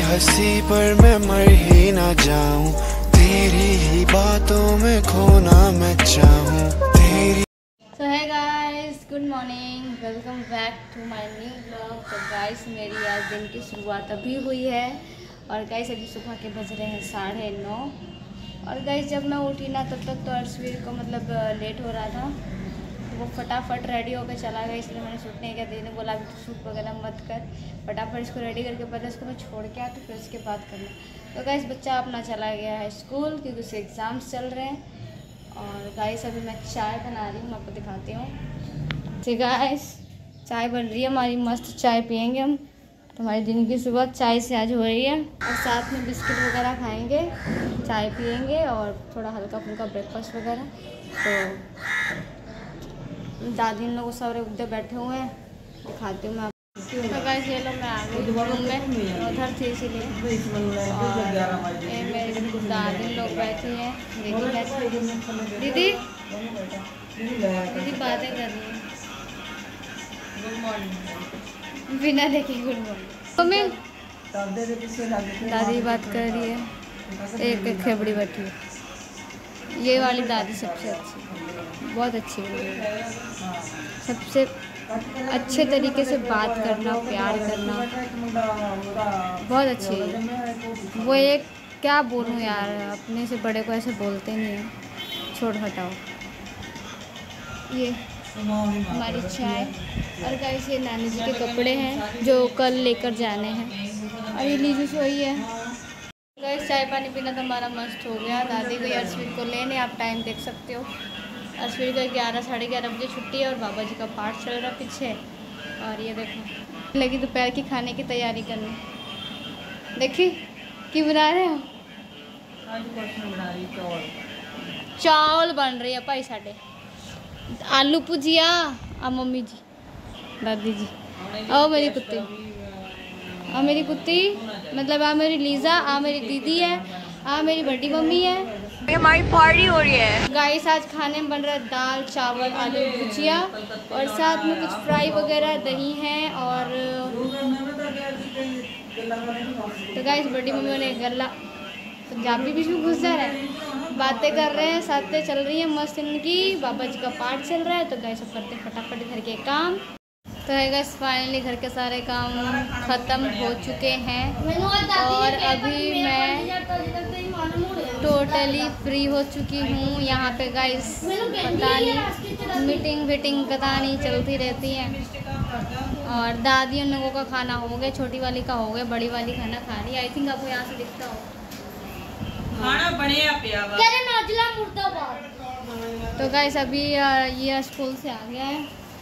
हंसी पर मैं मर ही ना जाऊं, तेरी ही बातों में खोना मैं चाहूं तेरी। सो है guys, good morning, welcome back to my new blog. तो गाइस मेरी आज दिन की शुरुआत अभी हुई है और गाइस अभी सुबह के बज रहे हैं 9:30। और गाइस जब मैं उठी ना तब तक तो अर्शवीर को मतलब लेट हो रहा था, तो वो फटाफट रेडी होकर चला गया। इसलिए मैंने शूट नहीं किया। दीदी ने बोला अभी तो शूट वगैरह मत कर, फटाफट इसको रेडी करके पहले इसको मैं छोड़ के आती फिर उसके बाद करना। तो गाइस बच्चा अपना चला गया है स्कूल क्योंकि उसके एग्ज़ाम्स चल रहे हैं। और गाइस अभी मैं चाय बना रही हूँ, मैं आपको दिखाती हूँ। ठीक गाइस, चाय बन रही है हमारी, मस्त चाय पियेंगे हम। तो हमारी दिन की शुरुआत चाय से आज हो रही है और साथ में बिस्किट वगैरह खाएंगे, चाय पियेंगे और थोड़ा हल्का फुल्का ब्रेकफास्ट वगैरह। तो दादी लोग सारे उधर बैठे हुए हैं, दिखाती हूँ मैं आपको। तो गाइस ये लो मैं आ गई रूम में, उधर थी इसीलिए। और ये मेरी दादी लोग बैठी हैं, दीदी दीदी बातें कर रही हैं। गुड मॉर्निंग बिना देखे गुड मॉर्निंग। दादी बात कर रही है, एक खेबड़ी बैठी है। ये वाली दादी सबसे अच्छी, बहुत अच्छी है, सबसे अच्छे तरीके से बात करना, प्यार करना, बहुत अच्छी है वो। एक क्या बोलूँ यार, अपने से बड़े को ऐसे बोलते नहीं हैं। छोड़ हटाओ। ये हमारी चाय और गाइस ये नानी जी के कपड़े हैं जो कल लेकर जाने हैं। और ये लीजू सोई है। गाइस चाय पानी पीना तो हमारा मस्त हो गया। दादी गई अर्शवीर को लेने, आप टाइम देख सकते हो। अर्शवीर का 11 साढ़े 11 बजे छुट्टी है और बाबा जी का पाठ चल रहा है पीछे। और ये देखो लगी दोपहर की खाने की तैयारी करने। देखिए कि बना रहे हो, चावल बन रही है भाई साढ़े, आलू भुजिया। आ मम्मी जी, दादी जी, आओ मेरी कुत्ती, आ मेरी कुत्ती मतलब आ मेरी लीजा, आ मेरी दीदी है, आ मेरी बड़ी मम्मी है। हमारी पार्टी हो रही है गाइस। आज खाने में बन रहा है दाल चावल आलू भुजिया और साथ में कुछ फ्राई वगैरह, दही है। और तो गाइस बड़ी मम्मी ने गला, पंजाबी भी घुस जा रहा है, बातें कर रहे हैं, साथें चल रही है मस्त इनकी। बाबा जी का पाठ चल रहा है तो गाइस सब करते फटाफट घर के काम। तो है गाइस फाइनली घर के सारे काम ख़त्म हो चुके हैं और अभी मैं टोटली फ्री हो चुकी हूँ। यहाँ पे गाइस पता नहीं मीटिंग वीटिंग पता नहीं चलती रहती है। और दादी उन लोगों का खाना हो गया, छोटी वाली का हो गया, बड़ी वाली खाना खा रही है। आई थिंक आपको यहाँ से दिखता हो खाना बढ़िया पिया। तो गाइस अभी ये स्कूल से आ गया है।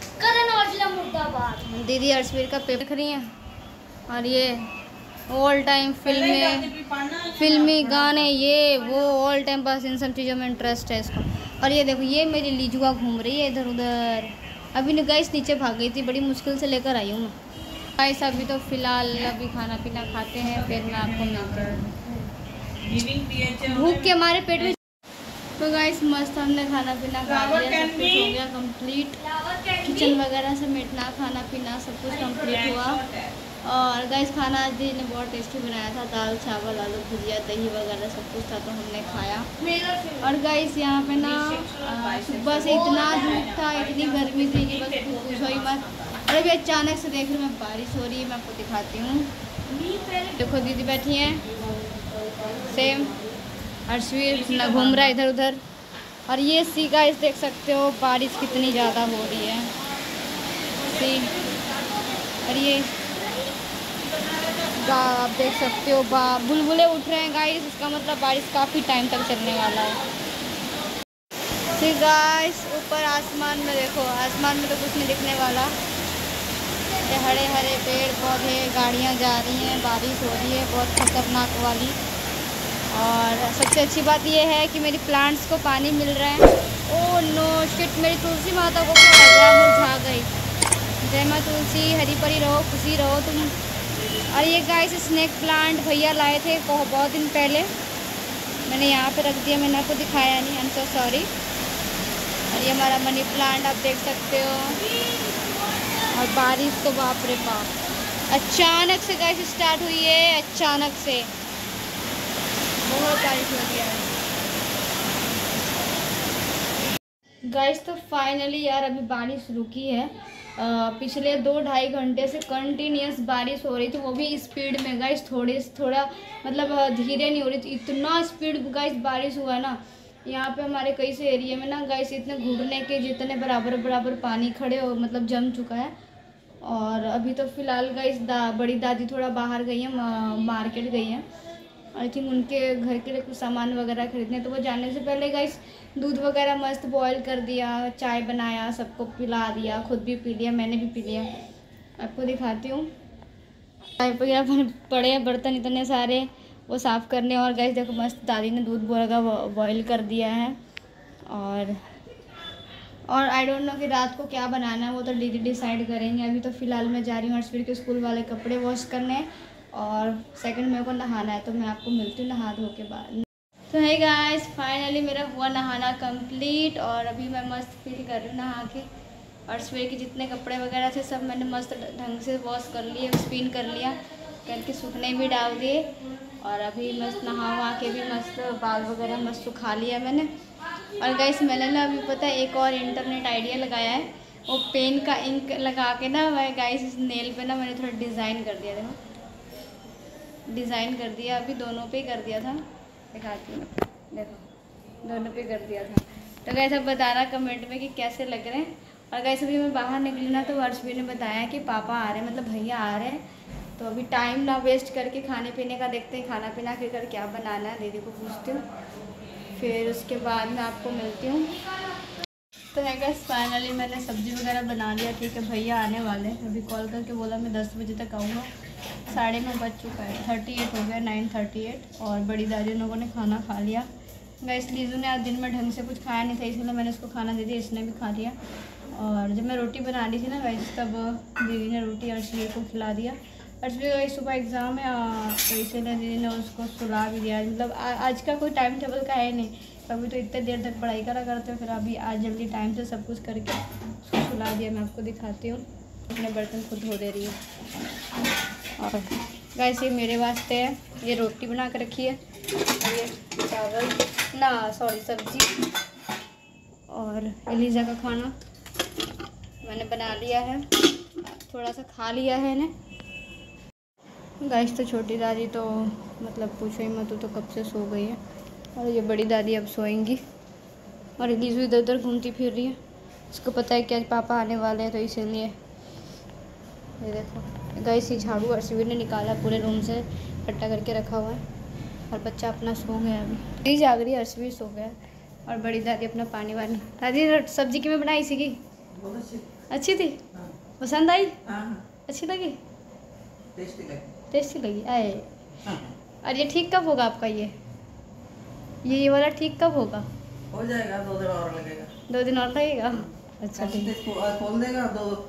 दीदी अर्शवीर का पेपर देख रही हैं और ये ऑल टाइम फिल्मी गाने, ये वो ऑल टाइम बस इन सब चीज़ों में इंटरेस्ट है इसको। और ये देखो ये मेरी लीजुआ घूम रही है इधर उधर। अभी न गाइस नीचे भाग गई थी, बड़ी मुश्किल से लेकर आई हूँ मैं। गाइस अभी तो फ़िलहाल अभी खाना पीना खाते हैं, फिर मैं आपको मिलती हूँ। भूख के हमारे पेट में। तो गाइस मस्त हमने खाना पीना खा लिया, सब कुछ हो गया कंप्लीट। किचन वगैरह समेटना, खाना पीना सब कुछ कंप्लीट हुआ। और गाइस खाना आज दीदी ने बहुत टेस्टी बनाया था, दाल चावल आलू भुजिया दही वगैरह सब कुछ था तो हमने खाया। और गाइस यहाँ पे ना सुबह से इतना धूप था, इतनी गर्मी थी कि बस पूछो ही मत। और अभी अचानक से देख रही मैं बारिश हो रही है, मैं आपको दिखाती हूँ। देखो दीदी बैठी हैं सेम, अर्शवीर न घूम रहा है इधर उधर। और ये सी गाइस देख सकते हो बारिश कितनी ज़्यादा हो रही है सी। और ये आप देख सकते हो बुलबुले उठ रहे हैं गाइस, इसका मतलब बारिश काफ़ी टाइम तक चलने वाला है। सी गाइस ऊपर आसमान में देखो, आसमान में तो कुछ नहीं दिखने वाला। ये हरे हरे पेड़ पौधे, गाड़ियाँ जा रही हैं, बारिश हो रही है बहुत खतरनाक वाली। और सबसे अच्छी बात यह है कि मेरी प्लांट्स को पानी मिल रहा है। ओह नो शिट, मेरी तुलसी माता को क्या लग रहा है, मुरझा गई। जय माँ तुलसी, हरी परी रहो, खुशी रहो तुम। और ये गाइस स्नेक प्लांट भैया लाए थे बहुत दिन पहले, मैंने यहाँ पे रख दिया, मैंने आपको दिखाया नहीं, आई एम सो सॉरी। और ये हमारा मनी प्लांट आप देख सकते हो। और बारिश तो बाप रे बाप, अचानक से गाइस स्टार्ट हुई है, अचानक से बहुत बारिश हो गया है गाइस। तो फाइनली यार अभी बारिश रुकी है। पिछले 2-2.5 घंटे से कंटिन्यूस बारिश हो रही थी, वो भी स्पीड में गाइस, थोड़ा मतलब धीरे नहीं हो रही थी, इतना स्पीड गाइस बारिश हुआ ना। यहाँ पे हमारे कई से एरिया में ना गाइस इतने घुटने के जितने बराबर पानी खड़े हो मतलब जम चुका है। और अभी तो फ़िलहाल गाइस बड़ी दादी थोड़ा बाहर गई है, मार्केट गई है। आई थिंक उनके घर के लिए कुछ सामान वगैरह खरीदने, तो वो जाने से पहले गाइस दूध वगैरह मस्त बॉईल कर दिया, चाय बनाया, सबको पिला दिया, खुद भी पी लिया, मैंने भी पी लिया। आपको दिखाती हूँ। चाय वगैरह पड़े हैं बर्तन इतने सारे, वो साफ़ करने। और गाइस देखो मस्त दादी ने दूध बॉईल कर दिया है। और आई डोंट नो कि रात को क्या बनाना है, वो तो दीदी डिसाइड करेंगे। अभी तो फ़िलहाल मैं जा रही हूँ हर्षवीर के स्कूल वाले कपड़े वॉश करने, और सेकंड मेरे को नहाना है, तो मैं आपको मिलती हूँ नहा धो के बाद। तो है गाइस फाइनली मेरा हुआ नहाना कंप्लीट, और अभी मैं मस्त फील कर रही हूँ नहा के। हर्षवीर के जितने कपड़े वगैरह थे सब मैंने मस्त ढंग से वॉश कर लिए, स्पिन कर लिया, करके सूखने भी डाल दिए। और अभी मस्त नहा के भी मस्त बाल वगैरह मस्त सुखा लिया मैंने। और गाइस मैंने ना अभी पता है एक और इंटरनेट आइडिया लगाया है, वो पेन का इंक लगा के ना मैं गाइस इस नेल पे ना मैंने थोड़ा डिज़ाइन कर दिया। देखो डिज़ाइन कर दिया, अभी दोनों पे ही कर दिया था, दिखाती हूँ, देखो दोनों पे कर दिया था। तो गाइस अब बताना कमेंट में कि कैसे लग रहे हैं। और गाइस अभी मैं बाहर निकली ना तो हर्षवीर ने बताया कि पापा आ रहे हैं, मतलब भैया आ रहे हैं। तो अभी टाइम ना वेस्ट करके खाने पीने का देखते हैं, खाना पीना फिर क्या बनाना है, दीदी को पूछती हूँ, फिर उसके बाद मैं आपको मिलती हूँ। तो है गाइस फाइनली मैंने सब्ज़ी वगैरह बना लिया, ठीक है। भैया आने वाले हैं, अभी कॉल करके बोला मैं 10 बजे तक आऊँगा। 9:30 बज चुका है, 38 हो गया, 9:38। और बड़ी दादी लोगों ने खाना खा लिया गाइस। लीजू ने आज दिन में ढंग से कुछ खाया नहीं था, इसलिए मैंने उसको खाना दे दिया, इसने भी खा लिया। और जब मैं रोटी बना रही थी ना गाइस, तब दीदी ने रोटी अर्शवीर को खिला दिया। अर्शवीर सुबह एग्ज़ाम है, तो इसलिए दीदी ने उसको सुला भी दिया। मतलब आज का कोई टाइम टेबल का है नहीं, अभी तो इतने देर तक पढ़ाई करा करते हैं, फिर अभी आज जल्दी टाइम से सब कुछ करके उसको सुला दिया। मैं आपको दिखाती हूँ, अपने बर्तन खुद धो दे रही है। और गाइस ये मेरे वास्ते है, ये रोटी बना कर रखी है, और ये चावल ना सॉरी सब्जी, और एलिजा का खाना मैंने बना लिया है, थोड़ा सा खा लिया है इन्हें। गाइस तो छोटी दादी तो मतलब पूछो ही मत, तो कब से सो गई है, और ये बड़ी दादी अब सोएंगी। और एलिज़ा इधर उधर घूमती फिर रही है, उसको पता है कि आज पापा आने वाले हैं, तो इसीलिए। ये देखो गाइस ये झाड़ू अर्शवीर ने निकाला, पूरे रूम से इकट्ठा करके रखा हुआ है। और बच्चा अपना सो गया, अभी जाग रही है, अर्शवीर सो गया। और बड़ी दादी अपना पानी वानी। दादी सब्जी किमें बनाई सी? अच्छी थी, पसंद आई, अच्छी लगी, टेस्टी लगी आए। और ये ठीक कब होगा आपका? ये वाला ठीक कब होगा? हो जाएगा, 2 दिन और लगेगा। 2 दिन और लगेगा? अच्छा ठीक है, खोल देगा,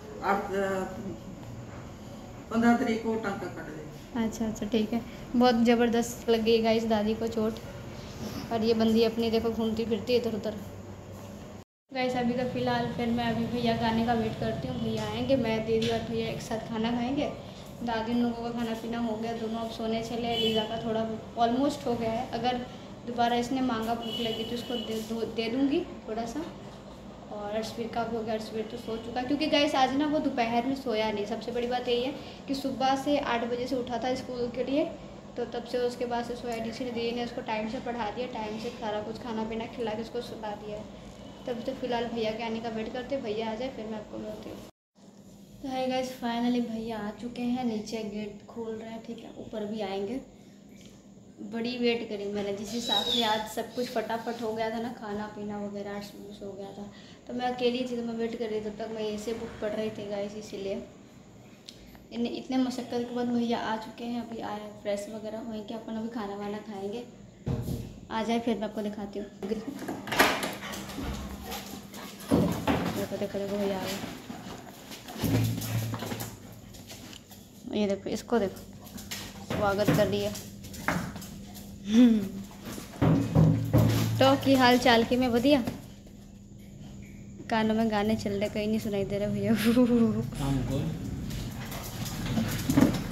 15 तारीख को टांका काट देगा। अच्छा ठीक है। बहुत ज़बरदस्त लग गई गाइस दादी को चोट। और ये बंदी अपनी देखो घूमती फिरती है इधर उधर। गाइस अभी तो फ़िलहाल फिर मैं अभी भैया का आने का वेट करती हूँ। भैया आएंगे, मैं दीदी और भैया एक साथ खाना खाएंगे। दादी लोगों का खाना पीना हो गया, दोनों अब सोने चले। एलिज़ा का थोड़ा ऑलमोस्ट हो गया है, अगर दोबारा इसने मांगा भूख लगी तो इसको दे दूँगी थोड़ा सा। और अर्शवीर का भी हो गया, अर्शवीर तो सो चुका, क्योंकि गाइस आज ना वो दोपहर में सोया नहीं। सबसे बड़ी बात यही है कि सुबह से 8 बजे से उठा था स्कूल के लिए, तो तब से उसके बाद से सोया नहीं। इसलिए दीदी ने उसको टाइम से पढ़ा दिया, टाइम से सारा कुछ खाना पीना खिला के उसको सुला दिया है। तब तो फ़िलहाल भैया के आने का वेट करते, भैया आ जाए फिर मैं आपको मिलती हूँ। तो है गाइस फाइनली भैया आ चुके हैं, नीचे गेट खोल रहे हैं, ठीक है, ऊपर भी आएंगे। बड़ी वेट करी मैंने, जिस हिसाब से आज सब कुछ फटाफट हो गया था ना, खाना पीना वगैरह सब हो गया था, तो मैं अकेली थी, तो मैं वेट कर रही थी। तब तक मैं ऐसे बुक पढ़ रही थी गाइस, इसीलिए इतने मशक्क़त के बाद भैया आ चुके हैं। अभी आए फ्रेश वगैरह होंगे, अपन अभी खाना वाना खाएंगे। आ जाए फिर मैं आपको दिखाती हूँ। देखो भैया आ गए, ये देखो, इसको देखो, स्वागत कर लिया। तो की हाल चाल की मैं बढ़िया। कानों में गाने चल रहे, कहीं नहीं सुनाई दे रहे भैया।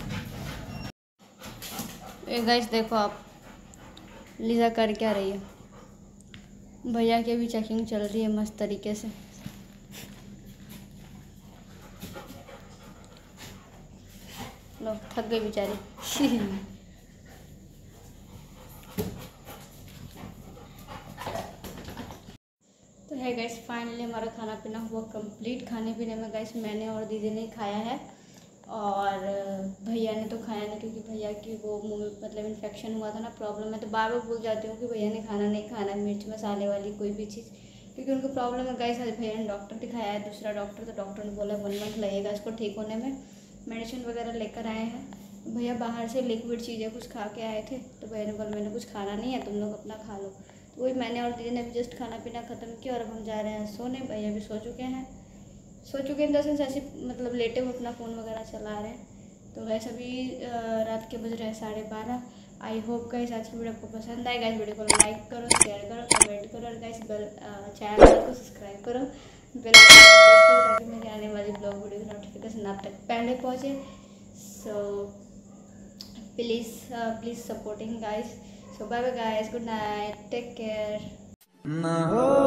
ये गाइस देखो आप, लीजा कर क्या रही है। भैया की भी चेकिंग चल रही है मस्त तरीके से। लो थक गई बेचारी। तो है गाइस, फाइनली हमारा खाना पीना हुआ कंप्लीट। खाने पीने में गाइस मैंने और दीदी ने खाया है, और भैया ने तो खाया नहीं, क्योंकि भैया की वो मुंह में मतलब इन्फेक्शन हुआ था ना, प्रॉब्लम है। तो बार बार भूल जाती हूँ कि भैया ने खाना नहीं खाना मिर्च मसाले वाली कोई भी चीज़, क्योंकि उनको प्रॉब्लम है गाइस। आज भैया ने डॉक्टर दिखाया है, दूसरा डॉक्टर, तो डॉक्टर ने बोला 1 मंथ लगेगा इसको ठीक होने में। मेडिसिन वगैरह लेकर आए हैं। भैया बाहर से लिक्विड चीज़ें कुछ खा के आए थे, तो भैया ने बोला मैंने कुछ खाना नहीं है, तुम लोग अपना खा लो। तो वही मैंने और दीदी ने भी जस्ट खाना पीना ख़त्म किया, और अब हम जा रहे हैं सोने। भैया भी सो चुके हैं इन द सेंस ऐसे मतलब लेटे हुए अपना फ़ोन वगैरह चला रहे हैं। तो वैसे अभी रात के बज रहे हैं 12:30। आई होप गाइस आज की वीडियो आपको पसंद आए। गाइस वीडियो को लाइक करो, शेयर करो, कमेंट करो, और गाइस चैनल को सब्सक्राइब करो, बेल आइकन प्रेस करो, ताकि मेरी आने वाली ब्लॉग वीडियो की नोटिफिकेशन आप तक पहले पहुँचे। So please supporting guys. So bye bye guys, good night, take care.